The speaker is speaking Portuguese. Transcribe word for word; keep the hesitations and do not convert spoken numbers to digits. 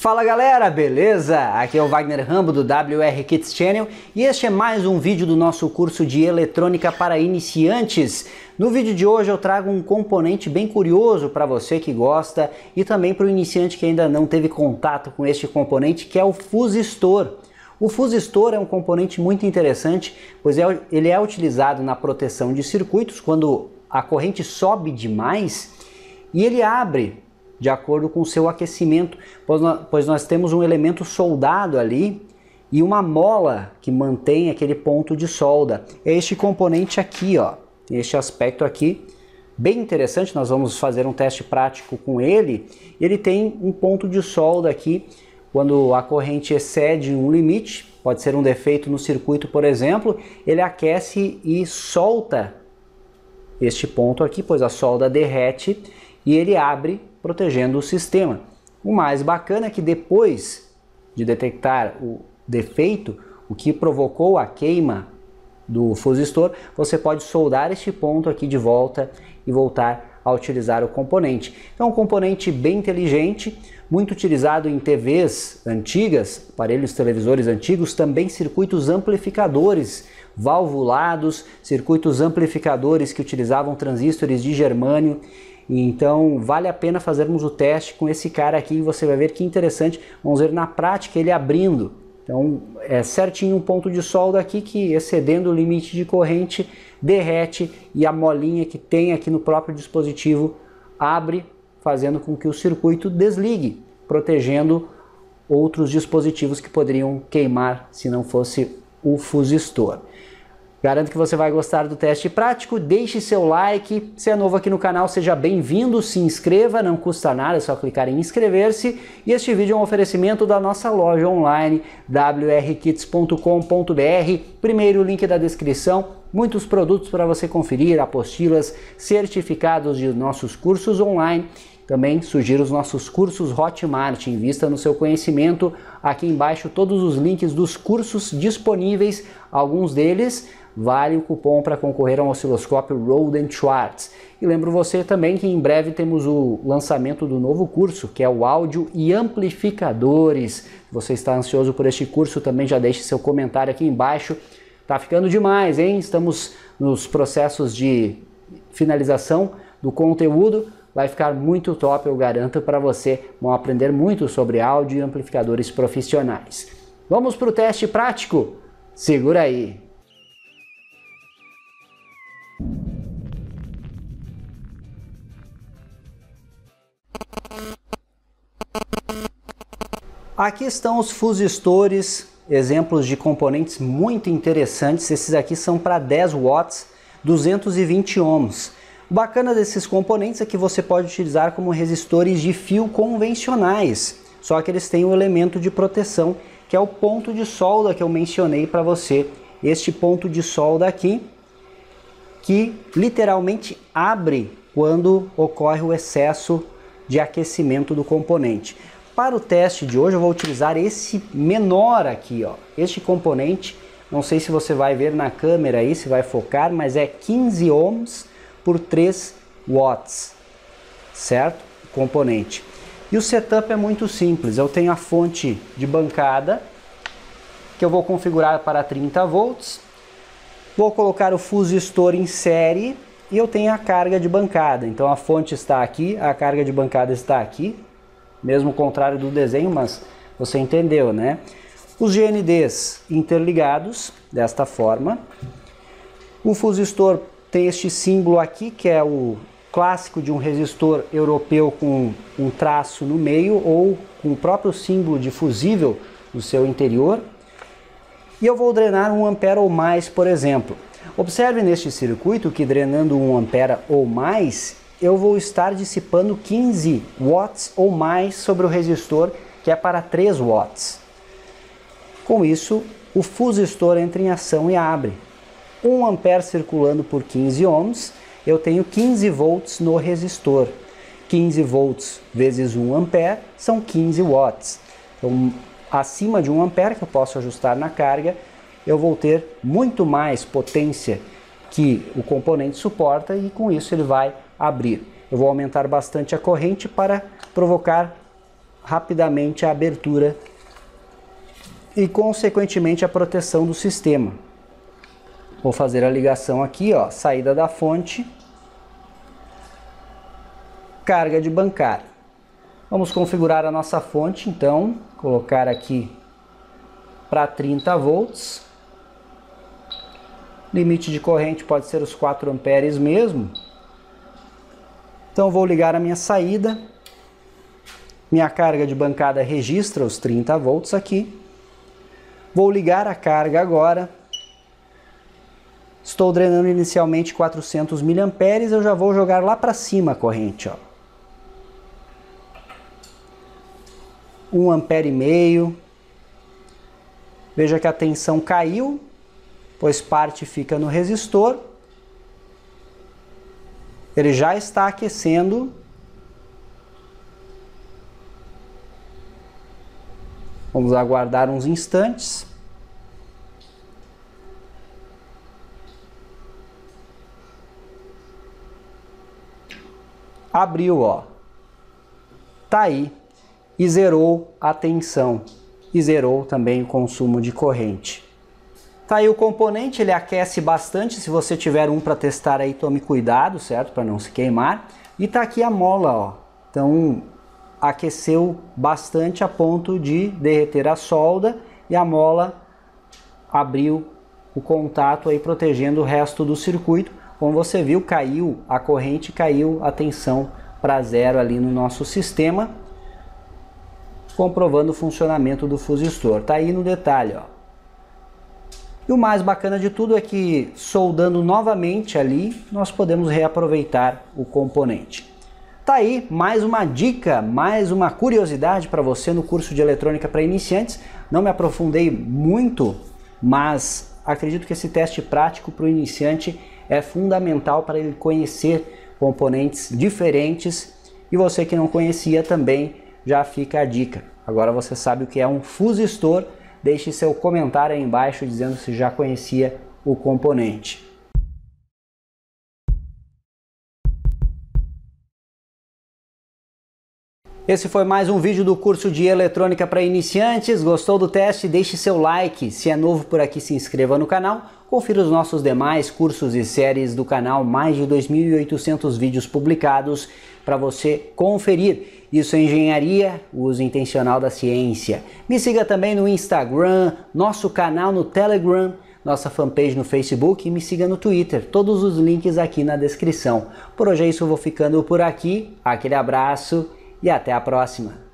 Fala galera, beleza? Aqui é o Wagner Rambo do W R Kits Channel e este é mais um vídeo do nosso curso de eletrônica para iniciantes. No vídeo de hoje eu trago um componente bem curioso para você que gosta e também para o iniciante que ainda não teve contato com este componente, que é o fusistor. O fusistor é um componente muito interessante, pois é, ele é utilizado na proteção de circuitos quando a corrente sobe demais e ele abre de acordo com o seu aquecimento, pois nós, pois nós temos um elemento soldado ali e uma mola que mantém aquele ponto de solda. É este componente aqui, ó, este aspecto aqui, bem interessante. Nós vamos fazer um teste prático com ele. Ele tem um ponto de solda aqui, quando a corrente excede um limite, pode ser um defeito no circuito, por exemplo, ele aquece e solta este ponto aqui, pois a solda derrete e ele abre, protegendo o sistema. O mais bacana é que depois de detectar o defeito, o que provocou a queima do fusistor, você pode soldar este ponto aqui de volta e voltar a utilizar o componente. Então, é um componente bem inteligente, muito utilizado em T Vs antigas, aparelhos televisores antigos, também circuitos amplificadores valvulados, circuitos amplificadores que utilizavam transistores de germânio. Então vale a pena fazermos o teste com esse cara aqui e você vai ver que interessante. Vamos ver na prática ele abrindo. Então é certinho um ponto de solda aqui que, excedendo o limite de corrente, derrete e a molinha que tem aqui no próprio dispositivo abre, fazendo com que o circuito desligue, protegendo outros dispositivos que poderiam queimar se não fosse o fusistor. Garanto que você vai gostar do teste prático, deixe seu like, se é novo aqui no canal seja bem-vindo, se inscreva, não custa nada, é só clicar em inscrever-se. E este vídeo é um oferecimento da nossa loja online, w r kits ponto com ponto b r, primeiro link da descrição, muitos produtos para você conferir, apostilas, certificados de nossos cursos online. Também sugiro os nossos cursos Hotmart, invista no seu conhecimento. Aqui embaixo todos os links dos cursos disponíveis, alguns deles vale o cupom para concorrer a um osciloscópio Rohde and Schwarz. E lembro você também que em breve temos o lançamento do novo curso, que é o áudio e amplificadores. Se você está ansioso por este curso, também já deixe seu comentário aqui embaixo. Tá ficando demais, hein? Estamos nos processos de finalização do conteúdo. Vai ficar muito top, eu garanto para você. Vão aprender muito sobre áudio e amplificadores profissionais. Vamos para o teste prático? Segura aí! Aqui estão os fusistores, exemplos de componentes muito interessantes. Esses aqui são para dez watts, duzentos e vinte ohms. O bacana desses componentes é que você pode utilizar como resistores de fio convencionais, só que eles têm um elemento de proteção, que é o ponto de solda que eu mencionei para você. Este ponto de solda aqui, que literalmente abre quando ocorre o excesso de aquecimento do componente. Para o teste de hoje eu vou utilizar esse menor aqui, ó. Este componente, não sei se você vai ver na câmera aí, se vai focar, mas é quinze ohms por três watts, certo? O componente. E o setup é muito simples. Eu tenho a fonte de bancada, que eu vou configurar para trinta volts. Vou colocar o fusistor em série e eu tenho a carga de bancada. Então a fonte está aqui, a carga de bancada está aqui. Mesmo contrário do desenho, mas você entendeu, né? Os G N Ds interligados, desta forma. O fusistor tem este símbolo aqui, que é o clássico de um resistor europeu com um traço no meio, ou com o próprio símbolo de fusível no seu interior. E eu vou drenar um ampere ou mais, por exemplo. Observe neste circuito que drenando um ampere ou mais, eu vou estar dissipando quinze watts ou mais sobre o resistor, que é para três watts. Com isso, o fusistor entra em ação e abre. um ampere circulando por quinze ohms, eu tenho quinze volts no resistor. quinze volts vezes um ampere são quinze watts. Então, acima de um ampere, que eu posso ajustar na carga, eu vou ter muito mais potência que o componente suporta e com isso ele vai abrir. Eu vou aumentar bastante a corrente para provocar rapidamente a abertura e consequentemente a proteção do sistema. Vou fazer a ligação aqui, ó, saída da fonte, carga de bancada. Vamos configurar a nossa fonte, então, colocar aqui para trinta volts. Limite de corrente pode ser os quatro amperes mesmo. Então vou ligar a minha saída. Minha carga de bancada registra os trinta volts aqui. Vou ligar a carga agora. Estou drenando inicialmente quatrocentos miliamperes, eu já vou jogar lá para cima a corrente, ó. um ampere e meio. Veja que a tensão caiu, pois parte fica no resistor. Ele já está aquecendo. Vamos aguardar uns instantes. Abriu, ó. Tá aí. E zerou a tensão. E zerou também o consumo de corrente. Tá aí o componente, ele aquece bastante. Se você tiver um para testar aí, tome cuidado, certo? Para não se queimar. E tá aqui a mola, ó. Então, aqueceu bastante a ponto de derreter a solda. E a mola abriu o contato aí, protegendo o resto do circuito. Como você viu, caiu a corrente, caiu a tensão para zero ali no nosso sistema, comprovando o funcionamento do fusistor. Tá aí no detalhe, ó. E o mais bacana de tudo é que, soldando novamente ali, nós podemos reaproveitar o componente. Tá aí mais uma dica, mais uma curiosidade para você no curso de eletrônica para iniciantes. Não me aprofundei muito, mas acredito que esse teste prático para o iniciante é fundamental para ele conhecer componentes diferentes, e você que não conhecia também, já fica a dica. Agora você sabe o que é um fusistor. Deixe seu comentário aí embaixo dizendo se já conhecia o componente. Esse foi mais um vídeo do curso de eletrônica para iniciantes. Gostou do teste? Deixe seu like. Se é novo por aqui, se inscreva no canal. Confira os nossos demais cursos e séries do canal, mais de dois mil e oitocentos vídeos publicados para você conferir. Isso é engenharia, uso intencional da ciência. Me siga também no Instagram, nosso canal no Telegram, nossa fanpage no Facebook e me siga no Twitter. Todos os links aqui na descrição. Por hoje é isso, eu vou ficando por aqui. Aquele abraço e até a próxima.